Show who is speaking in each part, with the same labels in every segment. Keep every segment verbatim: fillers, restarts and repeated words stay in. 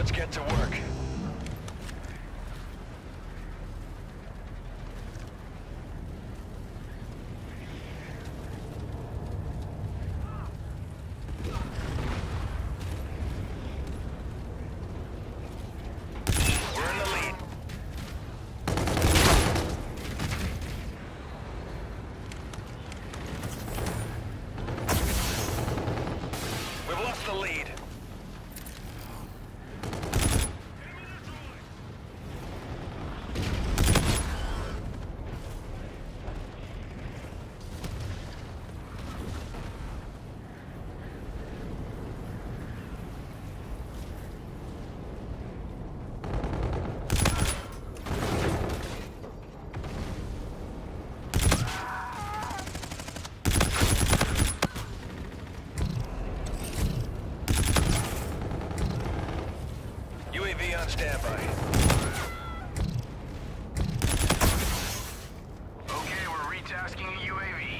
Speaker 1: Let's get to work. We're in the lead. We've lost the lead. U A V on standby.
Speaker 2: Okay, we're retasking a U A V.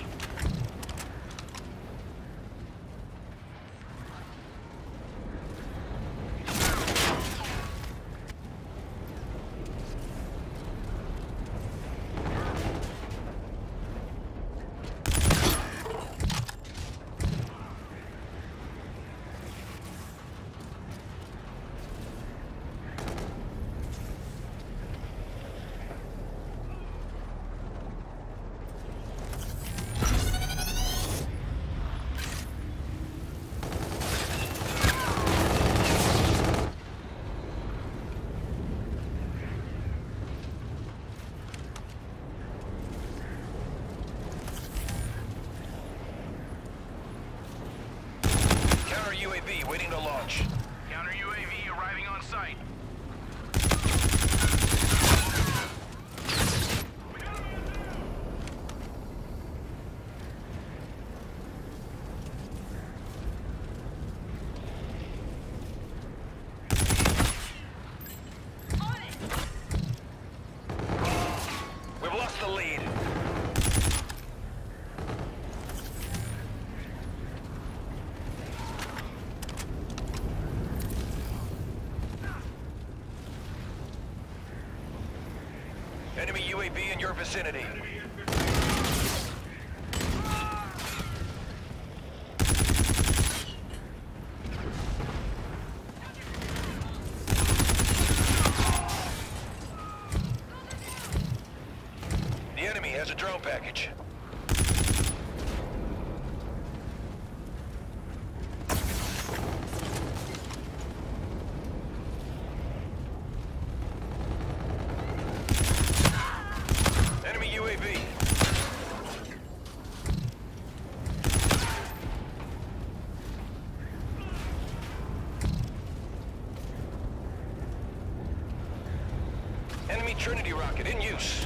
Speaker 1: Counter U A V waiting to launch.
Speaker 2: Counter U A V arriving on site.
Speaker 1: We've lost the lead. Enemy U A V in your vicinity. The enemy has a drone package. Enemy U A V. Enemy Trinity rocket in use.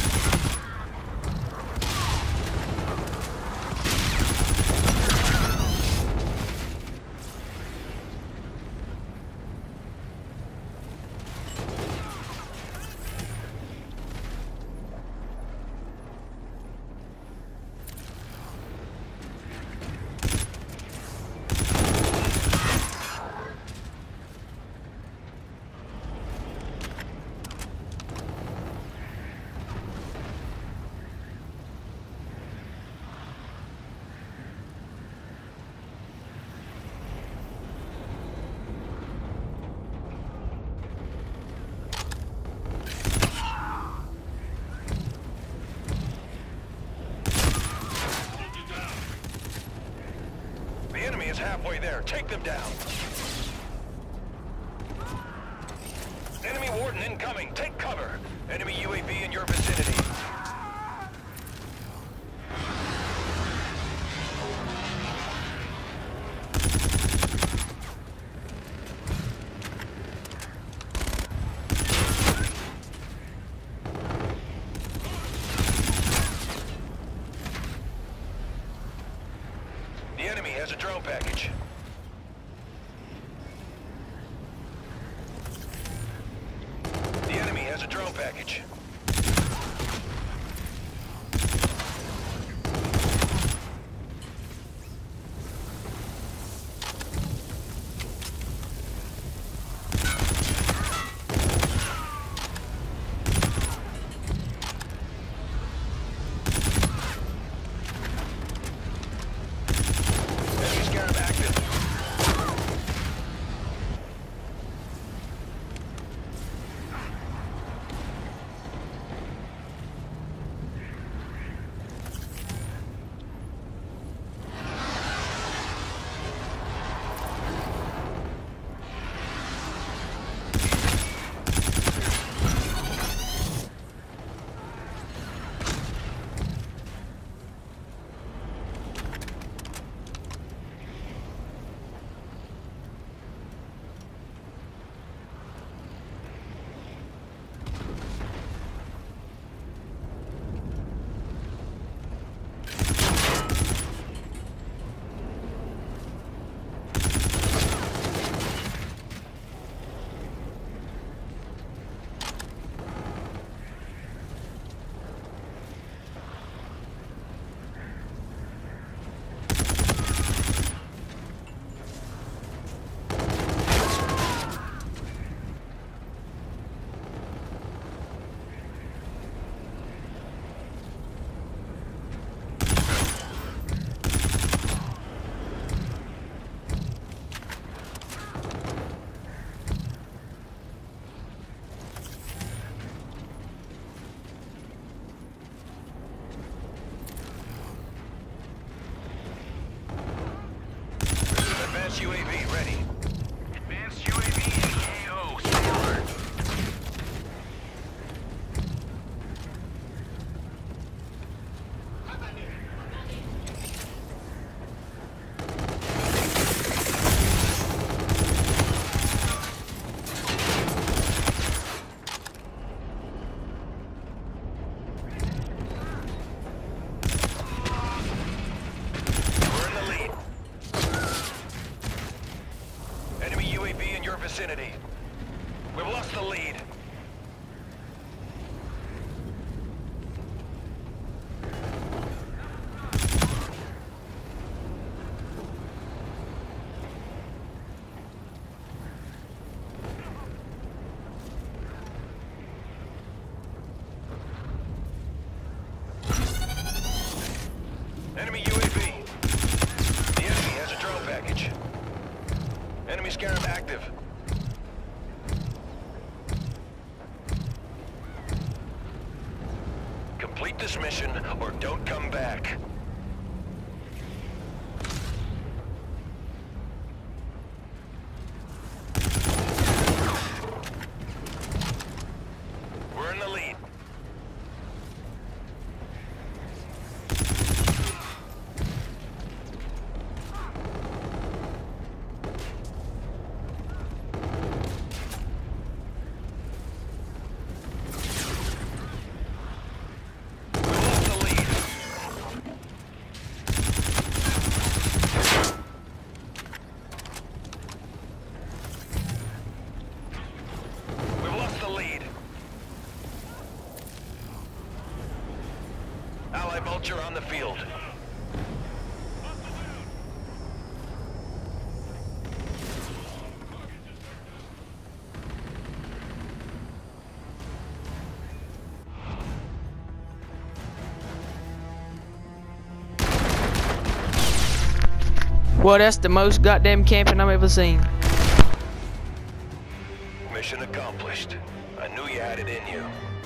Speaker 1: The enemy is halfway there. Take them down. Enemy warden incoming. Take cover. Enemy U A V in your vicinity. The enemy has a drone package. The enemy has a drone package. Advanced U A V ready.
Speaker 2: Advanced U A V in K O. Stay alert.
Speaker 1: We're in the lead. Enemy U A V in your vicinity. We've lost the lead. Enemy U A V. The enemy has a drone package. Enemy Scarab active. Complete this mission or don't come back. We're in the lead. Allied Vulture on the field.
Speaker 3: Well, that's the most goddamn camping I've ever seen.
Speaker 1: Mission accomplished. I knew you had it in you.